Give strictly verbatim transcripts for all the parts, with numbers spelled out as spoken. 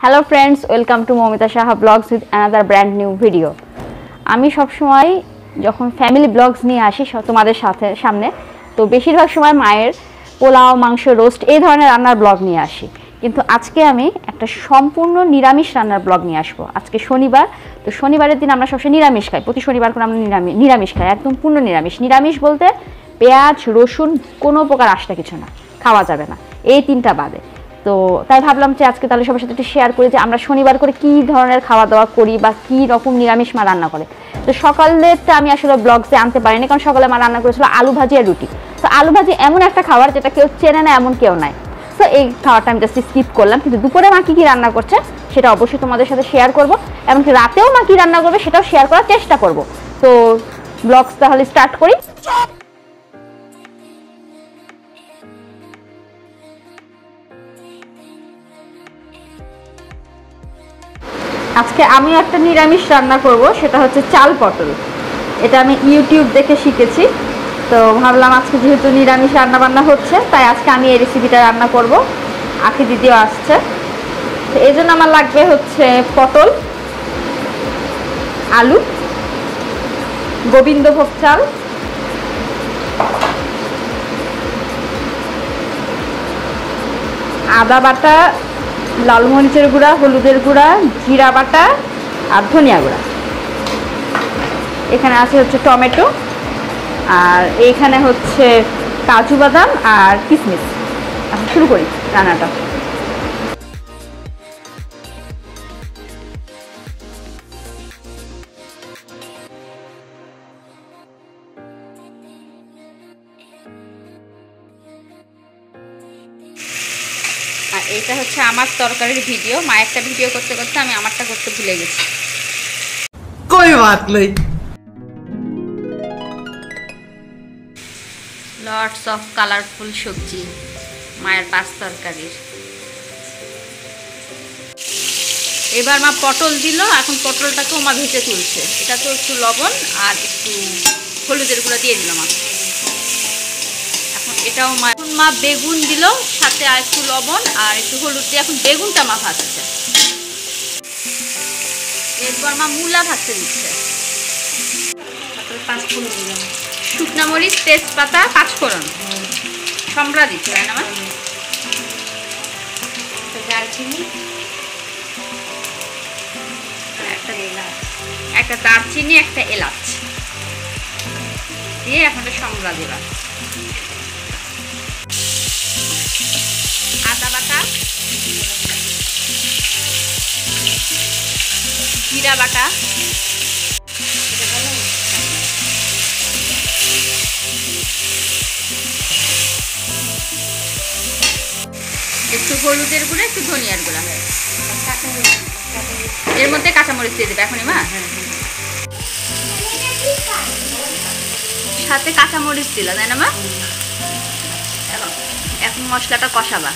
Hello friends, welcome to Mamita Saha vlogs with another brand new video. আমি সবসময় যখন family blogs নিয়ে আসি তোমাদের সাথে সামনে, তো বেশিরভাগ সময় মায়ের পোলাও, মাংস, রোস্ট এই ধরনের রান্নার ব্লগ নিয়ে আসি। কিন্তু আজকে আমি একটা সম্পূর্ণ নিরামিষ রান্নার ব্লগ নিয়ে আসবো। আজকে শনিবার, তো শনিবারের দিন আমরা সবসময় নিরামিষ খাই, প্রতি শনিবার করে আমরা নিরামিষ নিরামিষ খাই, একদম পূর্ণ নিরামিষ। নিরামিষ বলতে পেঁয়াজ, রসুন কোনো প্রকার আশটা কিছু না, খাওয়া যাবে না, এই তিনটা বাদে। তো তাই ভাবলাম যে আজকে তাহলে সবার সাথে একটু শেয়ার করি যে আমরা শনিবার করে কী ধরনের খাওয়া দাওয়া করি বা কী রকম নিরামিষ মা রান্না করে। তো সকালেরটা আমি আসলে ব্লগসে আনতে পারিনি, কারণ সকালে মা রান্না করেছিল আলু ভাজি আর রুটি। তো আলু ভাজি এমন একটা খাবার যেটা কেউ চেনে না এমন কেউ নাই, তো এই খাবারটা আমি জাস্ট স্কিপ করলাম। কিন্তু দুপুরে মা কী কী রান্না করছে সেটা অবশ্যই তোমাদের সাথে শেয়ার করবো, এমনকি রাতেও মা কী রান্না করবে সেটাও শেয়ার করার চেষ্টা করব। তো ব্লগস তাহলে স্টার্ট করি। আজকে আমি একটা নিরামিষ রান্না করব, সেটা হচ্ছে চাল পটল। এটা আমি ইউটিউব দেখে শিখেছি, তো ভাবলাম আজকে যেহেতু নিরামিষ রান্না বান্না হচ্ছে তাই আজকে আমি এই রেসিপিটা রান্না করব। আখি দিদিও আসছে, তো এই জন্য আমার লাগবে হচ্ছে পটল, আলু, গোবিন্দভোগ চাল, আদা বাটা, লাল মরিচের গুঁড়া, হলুদের গুঁড়া, জিরা বাটা আর ধনিয়া গুঁড়া। এখানে আছে হচ্ছে টমেটো, আর এইখানে হচ্ছে কাজু বাদাম আর কিশমিশ। এখন শুরু করি রান্নাটা। আর এটা হচ্ছে আমার তরকারির ভিডিও। মায়েরটা ভিডিও করতে করতে আমি আমারটা করতে ভুলে গেছি। कोई बात नहीं। লটস অফ কালারফুল সবজি মায়ের পাঁচ তরকারির। এবার মা পটল দিল, এখন পটলটাকেও মা ভেজে তুলছে। এটা তো একটু লবণ আর একটু হলুদের গুঁড়া দিয়ে দিল মা। এখন এটাও মা এখন মা বেগুন দিল, সাথে আর একটু লবণ আর একটু হলুদ দিয়ে এখন বেগুনটা মা ভাজছে। এরপর মা মূলা ভাজতে দিচ্ছে। পাঁচফোড়ন দিলাম, শুকনা মরিচ, তেজপাতা, পাঁচফোড়ন, সম্বরা দিচ্ছে তাই না মা? দারচিনি, একটা এলাচ, একটা দারচিনি, একটা এলাচ দিয়ে এখন সম্বরা দিবা। আদা বাটা, জিরা বাটা, একটু হলুদের গুঁড়া, একটু ধনিয়ার গুঁড়া, এর মধ্যে কাঁচামরিচ দিয়ে দেবে এখনই মা। সাথে কাঁচামরিচ দিল তাই না মা? এখন মশলাটা কষাবা।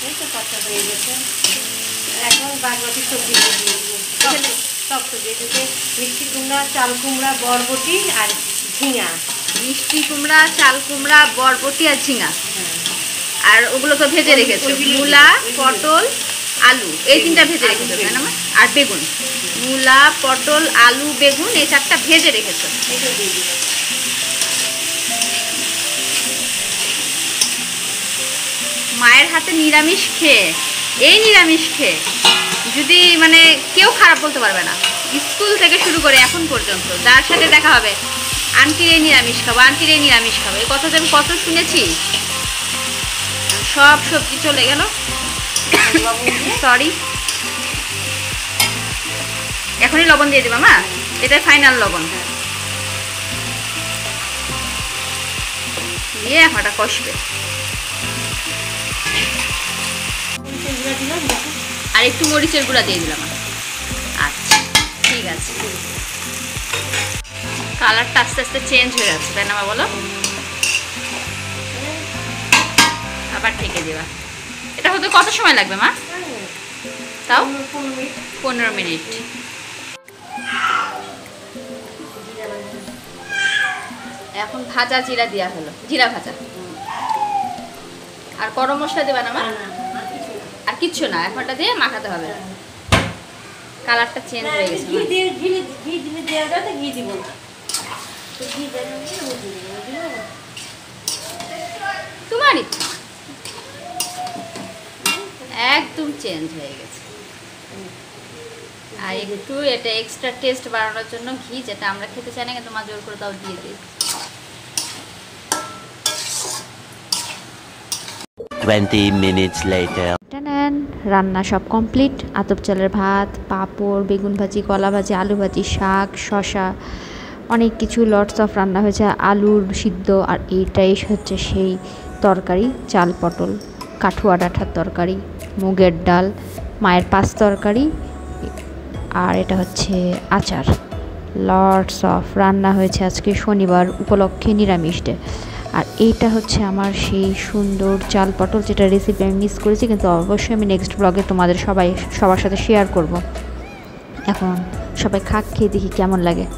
এখন বাদবাকি সবজি সব সবজি এটাতে মিষ্টি কুমড়া, চাল কুমড়া, বরবটি আর ঝিঙা। মিষ্টি কুমড়া, চাল কুমড়া, বরবটি আর ঝিঙা, আর ওগুলো তো ভেজে রেখেছো। মূলা, পটল, আলু এই তিনটা ভেজে রেখেছো তাই না মা? আর বেগুন, মূলা, পটল, আলু, বেগুন এই চারটা ভেজে রেখেছো। মায়ের হাতে নিরামিষ খেয়ে, এই নিরামিষ খেয়ে যদি মানে কেউ খারাপ বলতে পারবে না। স্কুল থেকে শুরু করে এখন পর্যন্ত যার সাথে দেখা হবে, আন্টির এই নিরামিষ খাবো, আন্টির এই নিরামিষ খাবো, এই কথা যে আমি কত শুনেছি। সব সবজি চলে গেল, সরি। এখনই লবণ দিয়ে দেবা মা, এটাই ফাইনাল লবণ দিয়ে এখন এটা কষবে। আর একটু মরিচের গুঁড়া দিয়ে দিলাম। আচ্ছা ঠিক আছে, কালারটা আস্তে আস্তে চেঞ্জ হয়ে যাচ্ছে তাই না মা বলো? আবার ঢেকে দেবা। এটা হতে কত সময় লাগবে মা? তাও পনেরো মিনিট। এখন ভাজা জিরা দেওয়া হলো, জিরা ভাজা। আর গরম মশলা দেবা না মা? আর কিচ্ছু না, এখন এটা দিয়ে মাখাতে হবে। কালারটা চেঞ্জ হয়ে গেছে। ঘি দিয়ে ঘি ঘি দিলে দেওয়া যায় তো ঘি দিব না, তো ঘি দেওয়া যায় তোমার ইচ্ছা, একদম চেঞ্জ হয়ে গেছে। আর একটু এটা এক্সট্রা টেস্ট বাড়ানোর জন্য ঘি, যেটা আমরা খেতে চাই না কিন্তু মা জোর করে তাও দিয়ে দিই। twenty minutes later. টানান, রান্না সব কমপ্লিট। আতপ চালের ভাত, পাঁপড়, বেগুন ভাজি, কলা ভাজি, আলু ভাজি, শাক, শসা, অনেক কিছু লটস অফ রান্না হয়েছে। আলুর সিদ্ধ, আর এইটাই হচ্ছে সেই তরকারি, চাল পটল কাঠুয়া ডাঁটার তরকারি, মুগের ডাল, মায়ের পাঁচ তরকারি, আর এটা হচ্ছে আচার। লটস অফ রান্না হয়েছে আজকে শনিবার উপলক্ষে, নিরামিষ ডে। আর এইটা হচ্ছে আমার সেই সুন্দর চাল পটল, যেটা রেসিপি আমি মিস করেছি, কিন্তু অবশ্যই আমি নেক্সট ব্লগে তোমাদের সবাই সবার সাথে শেয়ার করব। এখন সবাই খাক, খেয়ে দেখি কেমন লাগে।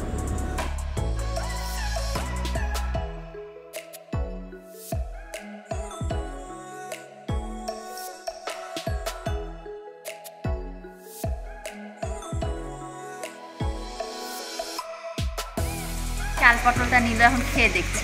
চাল পটলটা নিল, এখন খেয়ে দেখছি।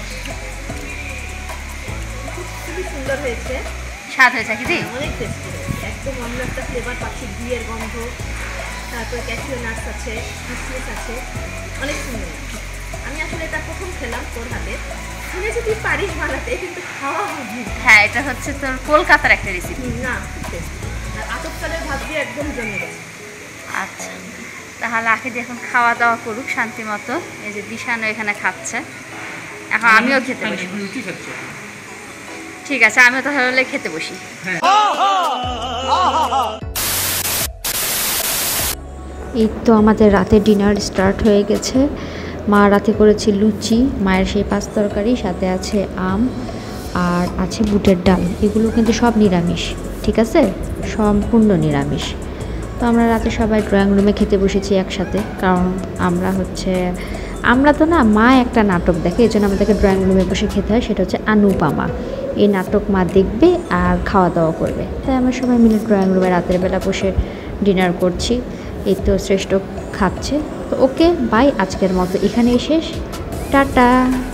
খুবই সুন্দর হয়েছে, স্বাদ হয়েছে কি? অনেক টেস্টি হয়েছে, একদম অন্য একটা ফ্লেভার পাচ্ছি, ঘিয়ের গন্ধ, তারপরে ক্যাশিউ নাটস আছে, কিশমিশ আছে, অনেক সুন্দর। আমি আসলে এটা প্রথম খেলাম তোর হাতে, শুনেছি তুই পারিস বানাতে, কিন্তু খাওয়া হয়নি। হ্যাঁ, এটা হচ্ছে তোর কলকাতার একটা রেসিপি। না, খুব টেস্টি, আর আতপ চালের ভাত দিয়ে একদম জমে গেছে। আচ্ছা, তাহলে আখে দিয়ে এখন খাওয়া দাওয়া করুক শান্তি মতো। এই যে দিশানো এখানে খাচ্ছে, এখন আমিও খেতে বসি। ঠিক আছে, আমিও তাহলে খেতে বসি। এই তো আমাদের রাতের ডিনার স্টার্ট হয়ে গেছে। মা রাতে করেছে লুচি, মায়ের সেই পাঁচ তরকারি, সাথে আছে আম, আর আছে বুটের ডাল। এগুলো কিন্তু সব নিরামিষ, ঠিক আছে, সম্পূর্ণ নিরামিষ। তো আমরা রাতে সবাই ড্রয়িং রুমে খেতে বসেছি একসাথে, কারণ আমরা হচ্ছে আমরা তো না, মা একটা নাটক দেখে, এই জন্য আমাদেরকে ড্রয়িং রুমে বসে খেতে হয়। সেটা হচ্ছে অনুপমা। এই নাটক মা দেখবে আর খাওয়া দাওয়া করবে, তাই আমরা সবাই মিলে ড্রয়িং রুমে রাতের বেলা বসে ডিনার করছি। এই তো শ্রেষ্ঠ খাচ্ছে। তো ওকে বাই, আজকের মতো এখানেই শেষ, টাটা।